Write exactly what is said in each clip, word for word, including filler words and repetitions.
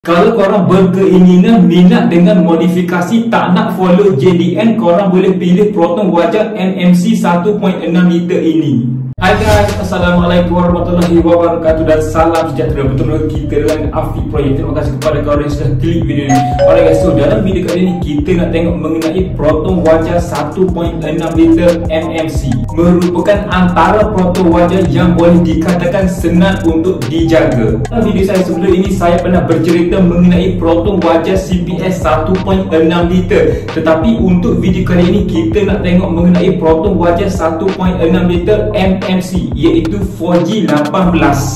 Kalau korang berkeinginan minat dengan modifikasi tak nak follow J D N, korang boleh pilih Proton Wajar M M C satu koma enam liter ini. Hai guys, Assalamualaikum warahmatullahi wabarakatuh dan salam sejahtera. Betul-betul kita dengan Afiq Project. Terima kasih kepada korang yang sudah klik video ini. Alright guys, so dalam video kali ini kita nak tengok mengenai Proton Wajar satu koma enam liter M M C. Merupakan antara proton wajar yang boleh dikatakan senang untuk dijaga. Dalam video saya sebelum ini saya pernah bercerita mengenai Proton Wajar C P S satu koma enam liter. Tetapi untuk video kali ini kita nak tengok mengenai Proton Wajar satu koma enam liter M M C, iaitu empat G lapan belas.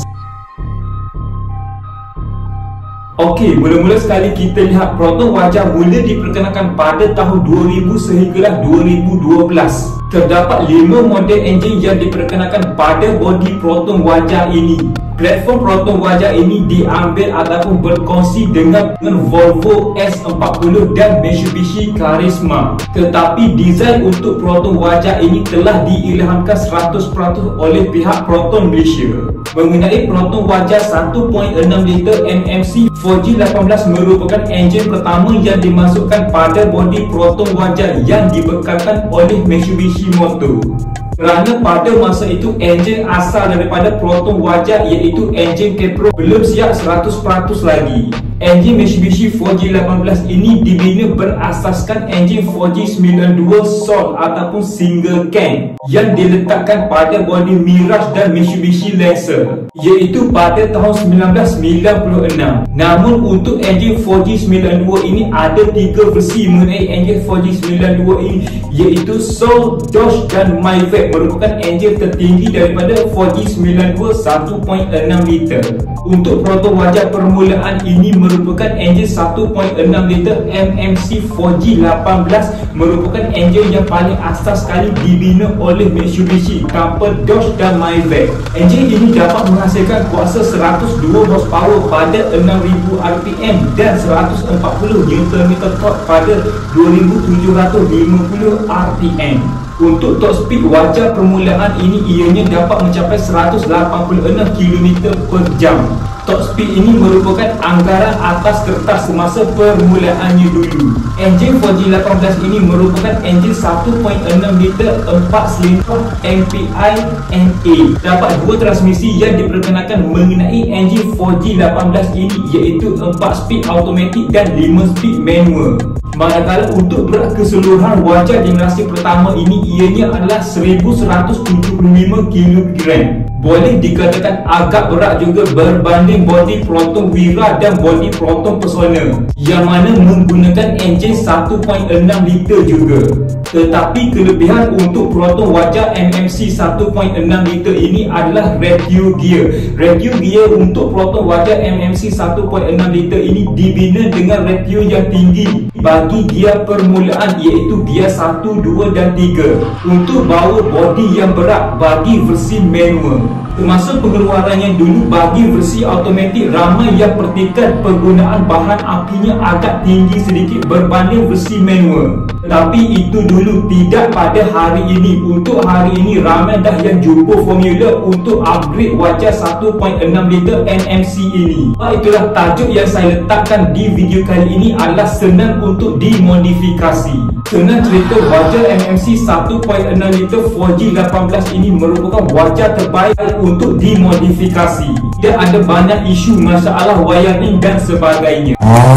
Okey, mula-mula sekali kita lihat Proton Wajar mula diperkenalkan pada tahun dua ribu sehinggalah dua ribu dua belas. Terdapat lima model enjin yang diperkenalkan pada bodi Proton Wajar ini. Platform Proton Wajar ini diambil ataupun berkongsi dengan, dengan Volvo S empat puluh dan Mitsubishi Karisma. Tetapi desain untuk Proton Wajar ini telah diilhamkan seratus peratus oleh pihak Proton Malaysia. Mengenai Proton Wajar satu koma enam liter M M C, empat G lapan belas merupakan enjin pertama yang dimasukkan pada bodi Proton Wajar yang dibekalkan oleh Mitsubishi Motor. Kerana pada masa itu enjin asal daripada Proton Wajar iaitu enjin Kepro belum siap seratus peratus lagi. Enjin Mitsubishi empat G lapan belas ini dibina berasaskan enjin empat G sembilan dua Sol ataupun single cam yang diletakkan pada bodi Mirage dan Mitsubishi Lancer, iaitu pada tahun seribu sembilan ratus sembilan puluh enam. Namun untuk enjin empat G sembilan dua ini ada tiga versi mengenai enjin empat G sembilan dua ini, iaitu Sol, Dodge dan Mavic, merupakan enjin tertinggi daripada empat G sembilan dua satu koma enam liter. Untuk Proton Wajar permulaan ini merupakan enjin satu koma enam liter M M C empat G lapan belas, merupakan enjin yang paling asas sekali dibina oleh Mitsubishi tanpa Dodge dan Mavic. Enjin ini dapat menghasilkan kuasa seratus dua horsepower pada enam ribu R P M dan seratus empat puluh Newton meter torque pada dua ribu tujuh ratus lima puluh R P M. Untuk top speed wajar permulaan ini ianya dapat mencapai seratus lapan puluh enam kilometer per jam. Top speed ini merupakan anggaran atas kertas semasa permulaannya dulu. Enjin empat G lapan belas ini merupakan enjin satu koma enam liter empat silinder M P I N A. Dapat dua transmisi yang diperkenalkan mengenai enjin empat G lapan belas ini, iaitu empat speed automatik dan lima speed manual. Manakala untuk berat keseluruhan wajar generasi pertama ini ianya adalah seribu seratus tujuh puluh lima kilogram. Boleh dikatakan agak berat juga berbanding bodi Proton Wira dan bodi Proton Persona yang mana menggunakan enjin satu koma enam liter juga. Tetapi kelebihan untuk Proton Wajar M M C satu koma enam liter ini adalah radio gear. Radio gear untuk Proton Wajar M M C satu koma enam liter ini dibina dengan radio yang tinggi bagi gear permulaan, iaitu gear satu, dua dan tiga untuk bawa bodi yang berat bagi versi manual. Termasuk pengeluarannya dulu bagi versi automatik, ramai yang pertikan penggunaan bahan apinya agak tinggi sedikit berbanding versi manual. Tetapi itu dulu, tidak pada hari ini. Untuk hari ini ramai dah yang jumpa formula untuk upgrade Wajar satu koma enam liter M M C ini. Itulah tajuk yang saya letakkan di video kali ini adalah senang untuk dimodifikasi. Senang cerita, Wajar M M C satu koma enam liter empat G lapan belas ini merupakan wajar terbaik untuk dimodifikasi. Tidak ada banyak isu masalah wiring dan sebagainya.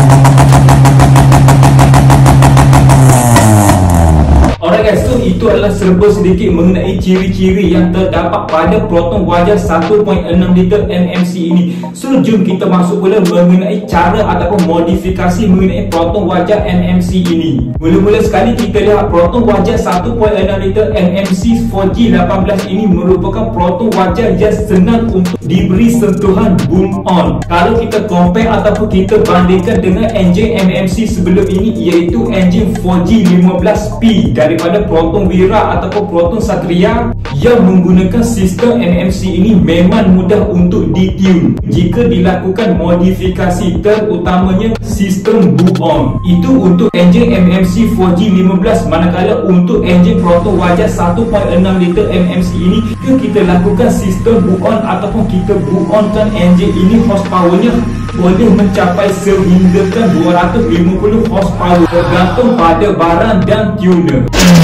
Alright guys, so itu adalah serba sedikit mengenai ciri-ciri yang terdapat pada Proton Wajar satu koma enam liter M M C ini. So jom kita masuk pula mengenai cara ataupun modifikasi mengenai Proton Wajar M M C ini. Mula-mula sekali kita lihat Proton Wajar satu koma enam liter M M C empat G lapan belas ini merupakan Proton Wajar yang senang untuk diberi sentuhan boom on. Kalau kita compare ataupun kita bandingkan dengan enjin M M C sebelum ini, iaitu enjin empat G lima belas P daripada Proton Wira ataupun Proton Satria yang menggunakan sistem M M C ini memang mudah untuk ditune jika dilakukan modifikasi, terutamanya sistem boom on. Itu untuk enjin M M C empat G lima belas. Manakala untuk enjin Proton Wajar satu koma enam liter M M C ini, jika kita lakukan sistem boom on ataupun kita boot onkan enjin ini, horsepowernya boleh mencapai sehingga kan dua ratus lima puluh horsepower, tergantung pada barang dan tuner.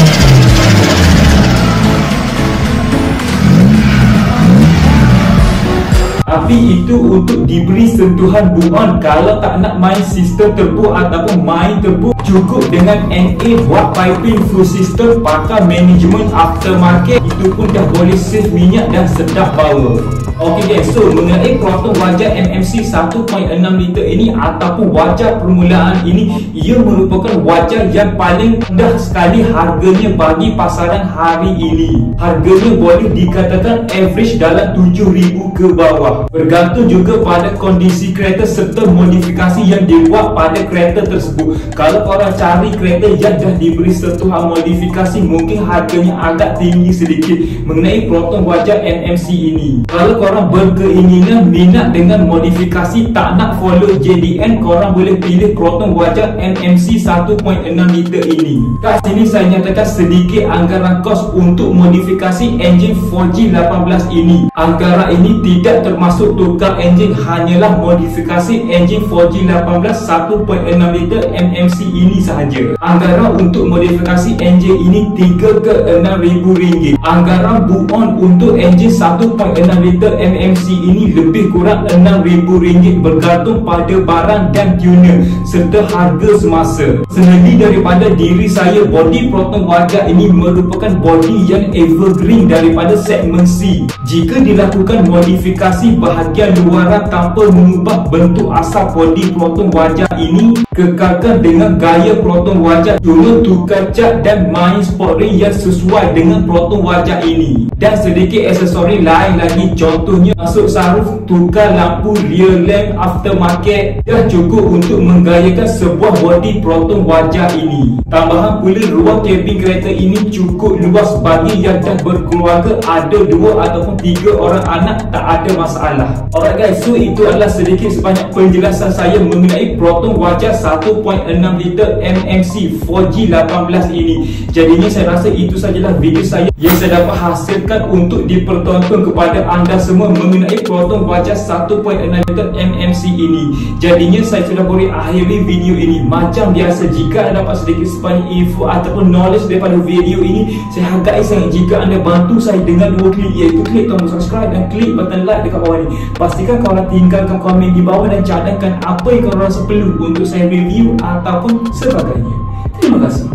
Tapi itu untuk diberi sentuhan boot on. Kalau tak nak main sistem turbo ataupun main turbo, cukup dengan N A buat piping full system, pakai management aftermarket, itu pun dah boleh save minyak dan sedap bau. Ok guys, so mengenai Proton wajar M M C satu perpuluhan enam liter ini ataupun wajar permulaan ini, ia merupakan wajar yang paling rendah sekali harganya bagi pasaran hari ini. Harganya boleh dikatakan average dalam tujuh ribu ke bawah, bergantung juga pada kondisi kereta serta modifikasi yang dibuat pada kereta tersebut. Kalau korang cari kereta yang dah diberi sentuhan modifikasi, mungkin harganya agak tinggi sedikit mengenai Proton wajar M M C ini. Kalau korang berkeinginan minat dengan modifikasi, tak nak follow J D N, korang boleh pilih Proton wajar M M C satu perpuluhan enam liter ini. Kat sini saya nyatakan sedikit anggaran kos untuk modifikasi enjin four G lapan belas ini. Anggaran ini tidak termasuk tukar enjin, hanyalah modifikasi enjin four G lapan belas satu perpuluhan enam liter M M C ini sahaja. Anggaran untuk modifikasi enjin ini tiga ke enam ribu ringgit. Anggaran boot on untuk enjin satu perpuluhan enam liter M M C ini lebih kurang enam ribu ringgit, bergantung pada barang dan tuner serta harga semasa. Selebih daripada diri saya, body Proton wajar ini merupakan body yang evergreen daripada segmen C. Jika dilakukan modifikasi bahagian luaran tanpa mengubah bentuk asal body Proton wajar ini, kekalkan dengan gaya Proton wajar, cuma tukar cat dan main sport ring yang sesuai dengan Proton wajar ini, dan sedikit aksesori lain lagi. Contohnya masuk saruf, tukar lampu rear lamp aftermarket, dah cukup untuk menggayakan sebuah body Proton wajar ini. Tambahan pula, ruang cabin kereta ini cukup luas bagi yang dah berkeluarga, ada dua ataupun tiga orang anak, tak ada masalah. Alright guys, so itu adalah sedikit sebanyak penjelasan saya mengenai Proton wajar satu perpuluhan enam liter M M C four G lapan belas ini. Jadinya saya rasa itu sajalah video saya yang saya dapat hasilkan untuk dipertonton kepada anda semua mengenai Proton wajar satu perpuluhan enam liter M M C ini. Jadinya saya sudah boleh akhiri video ini. Macam biasa, jika anda dapat sedikit sebanyak info ataupun knowledge daripada video ini, saya hargai sangat jika anda bantu saya dengan dua klik, iaitu klik tombol subscribe dan klik button like dekat bawah ni. Pastikan korang tinggalkan komen di bawah dan cadangkan apa yang korang rasa perlu untuk saya review ataupun sebagainya. Terima kasih.